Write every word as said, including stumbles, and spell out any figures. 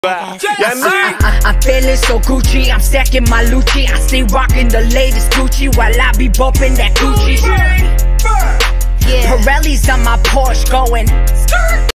Yeah, man. I, I, I'm feeling so Gucci, I'm stacking my Lucci. I stay rocking the latest Gucci while I be bumping that Gucci. Yeah, Pirelli's on my Porsche going.